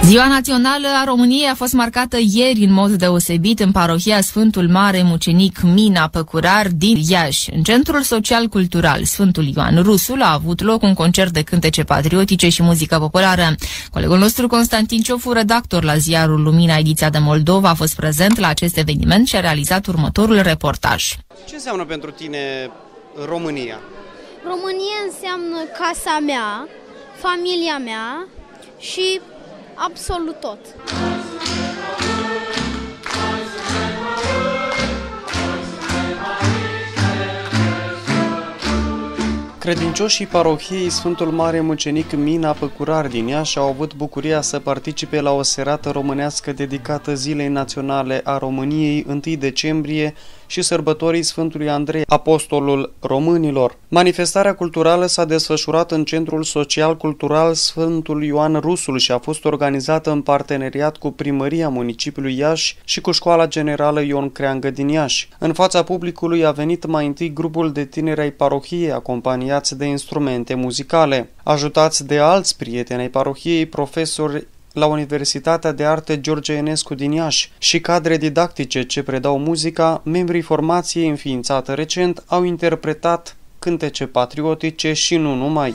Ziua Națională a României a fost marcată ieri în mod deosebit în parohia Sfântul Mare Mucenic Mina Păcurar din Iași. În Centrul Social-Cultural Sfântul Ioan Rusul a avut loc un concert de cântece patriotice și muzică populară. Colegul nostru Constantin Ciofu, redactor la ziarul Lumina Ediția de Moldova, a fost prezent la acest eveniment și a realizat următorul reportaj. Ce înseamnă pentru tine România? România înseamnă casa mea, familia mea și absolut tot. Credincioșii parohiei Sfântul Mare Mucenic Mina Păcurar din Iași au avut bucuria să participe la o serată românească dedicată Zilei Naționale a României 1 decembrie și sărbătorii Sfântului Andrei, apostolul românilor. Manifestarea culturală s-a desfășurat în Centrul Social-Cultural Sfântul Ioan Rusul și a fost organizată în parteneriat cu Primăria Municipiului Iași și cu Școala Generală Ion Creangă din Iași. În fața publicului a venit mai întâi grupul de tineri ai parohiei, acompaniați de instrumente muzicale. Ajutați de alți prieteni ai parohiei, profesori la Universitatea de Arte George Enescu din Iași și cadre didactice ce predau muzica, membrii formației înființată recent au interpretat cântece patriotice și nu numai.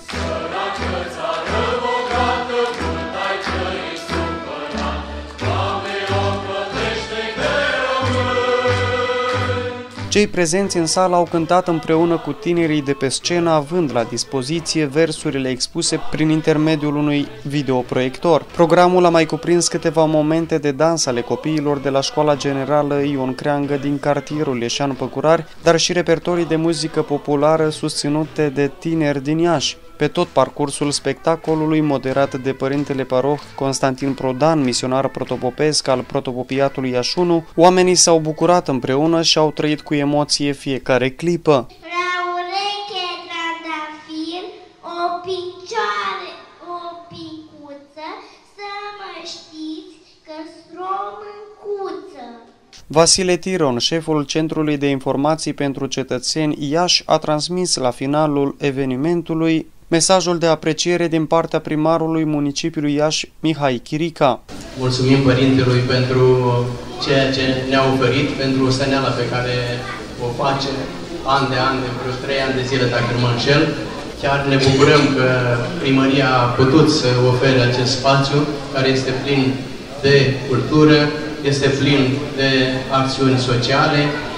Cei prezenți în sală au cântat împreună cu tinerii de pe scenă, având la dispoziție versurile expuse prin intermediul unui videoproiector. Programul a mai cuprins câteva momente de dans ale copiilor de la Școala Generală Ion Creangă din cartierul Leșan Păcurari, dar și repertorii de muzică populară susținute de tineri din Iași. Pe tot parcursul spectacolului, moderat de părintele paroh Constantin Prodan, misionar protopopesc al protopopiatului Iași 1, oamenii s-au bucurat împreună și au trăit cu emoție fiecare clipă. La ureche trandafir, o picioare, o picuță, să mă știți că-s româncuță. Vasile Tiron, șeful Centrului de Informații pentru Cetățeni Iași, a transmis la finalul evenimentului mesajul de apreciere din partea primarului municipiului Iași, Mihai Chirica. Mulțumim Părintelui pentru ceea ce ne-a oferit, pentru stăneala pe care o face an de an, de vreo 3 ani de zile, dacă nu mă înșel. Chiar ne bucurăm că primăria a putut să ofere acest spațiu, care este plin de cultură, este plin de acțiuni sociale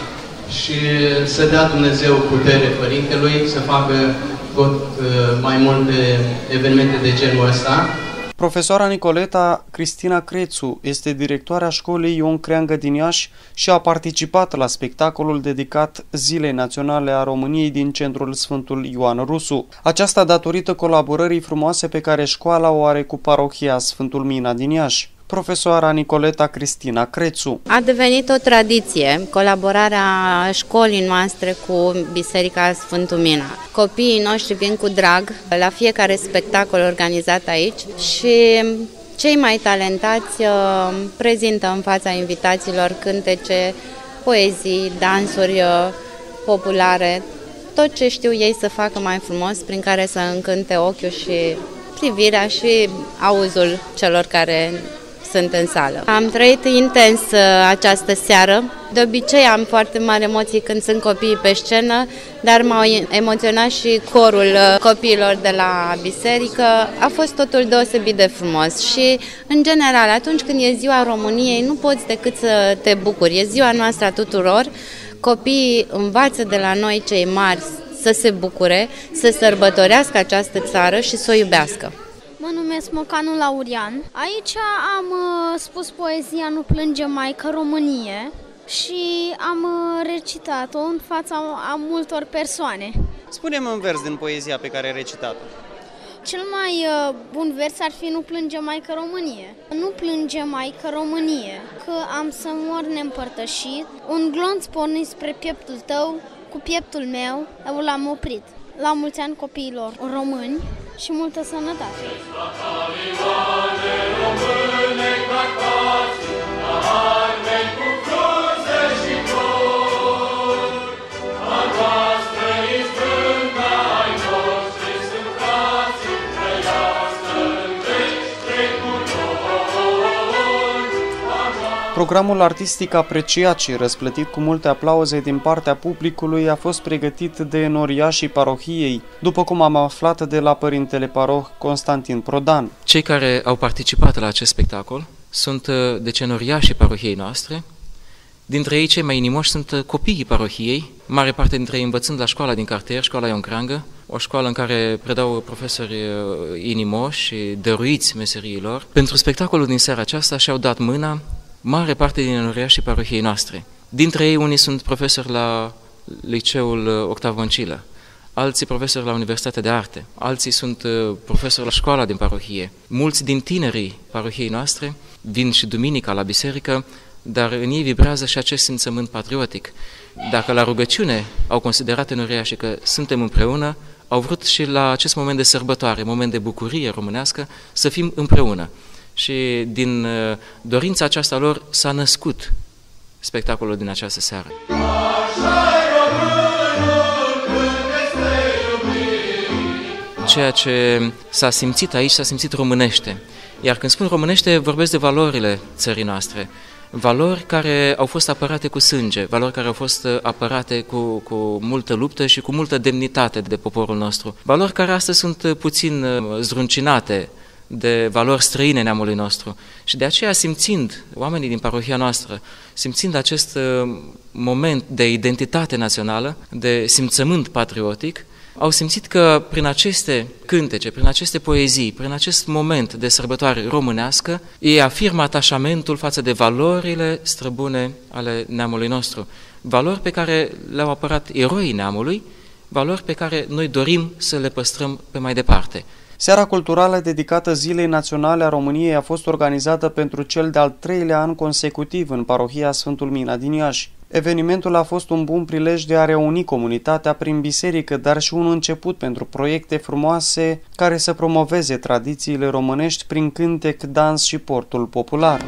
și să dea Dumnezeu putere Părintelui să facă tot mai multe evenimente de genul ăsta. Profesoara Nicoleta Cristina Crețu este directoarea școlii Ion Creangă din Iași și a participat la spectacolul dedicat Zilei Naționale a României din Centrul Sfântul Ioan Rusu. Aceasta datorită colaborării frumoase pe care școala o are cu parohia Sfântul Mina din Iași. Profesoara Nicoleta Cristina Crețu. A devenit o tradiție colaborarea școlii noastre cu Biserica Sfântul Mina. Copiii noștri vin cu drag la fiecare spectacol organizat aici și cei mai talentați prezintă în fața invitaților cântece, poezii, dansuri populare, tot ce știu ei să facă mai frumos, prin care să încânte ochiul și privirea și auzul celor care sunt în sală. Am trăit intens această seară. De obicei am foarte mari emoții când sunt copiii pe scenă, dar m-au emoționat și corul copiilor de la biserică. A fost totul deosebit de frumos și, în general, atunci când e ziua României, nu poți decât să te bucuri. E ziua noastră a tuturor. Copiii învață de la noi, cei mari, să se bucure, să sărbătorească această țară și să o iubească. Mă numesc Mocanu Laurian. Aici am spus poezia Nu plânge Maică Românie și am recitat-o în fața a multor persoane. Spune-mi un vers din poezia pe care ai recitat-o. Cel mai bun vers ar fi Nu plânge Maică Românie. Nu plânge Maică Românie, că am să mor neîmpărtășit, un glonț pornit spre pieptul tău, cu pieptul meu, eu l-am oprit. La mulți ani copiilor români și multă sănătate! Programul artistic apreciat și răsplătit cu multe aplauze din partea publicului a fost pregătit de enoriașii parohiei, după cum am aflat de la părintele paroh Constantin Prodan. Cei care au participat la acest spectacol sunt enoriașii parohiei noastre. Dintre ei, cei mai inimoși sunt copiii parohiei, mare parte dintre ei învățând la școala din cartier, școala Ion Creangă, o școală în care predau profesori inimoși și dăruiți meseriilor. Pentru spectacolul din seara aceasta și-au dat mâna mare parte din enoriașii parohiei noastre. Dintre ei, unii sunt profesori la liceul Octav Băncilă, alții profesori la Universitatea de Arte, alții sunt profesori la școala din parohie. Mulți din tinerii parohiei noastre vin și duminica la biserică, dar în ei vibrează și acest simțământ patriotic. Dacă la rugăciune au considerat enoriașii că suntem împreună, au vrut și la acest moment de sărbătoare, moment de bucurie românească, să fim împreună. Și din dorința aceasta lor s-a născut spectacolul din această seară. Ceea ce s-a simțit aici, s-a simțit românește. Iar când spun românește, vorbesc de valorile țării noastre. Valori care au fost apărate cu sânge, valori care au fost apărate cu multă luptă și cu multă demnitate de poporul nostru. Valori care astăzi sunt puțin zdruncinate de valori străine neamului nostru. Și de aceea, simțind oamenii din parohia noastră, simțind acest moment de identitate națională, de simțământ patriotic, au simțit că prin aceste cântece, prin aceste poezii, prin acest moment de sărbătoare românească, ei afirmă atașamentul față de valorile străbune ale neamului nostru. Valori pe care le-au apărat eroii neamului, valori pe care noi dorim să le păstrăm pe mai departe. Seara culturală dedicată Zilei Naționale a României a fost organizată pentru cel de-al 3-lea an consecutiv în parohia Sfântul Mina din Iași. Evenimentul a fost un bun prilej de a reuni comunitatea prin biserică, dar și un început pentru proiecte frumoase care să promoveze tradițiile românești prin cântec, dans și portul popular.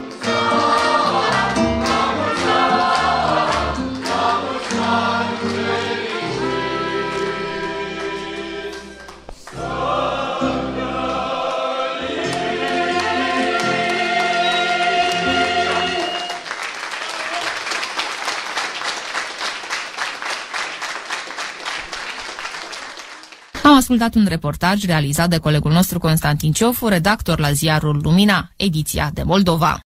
Am ascultat un reportaj realizat de colegul nostru Constantin Ciofu, redactor la ziarul Lumina, ediția de Moldova.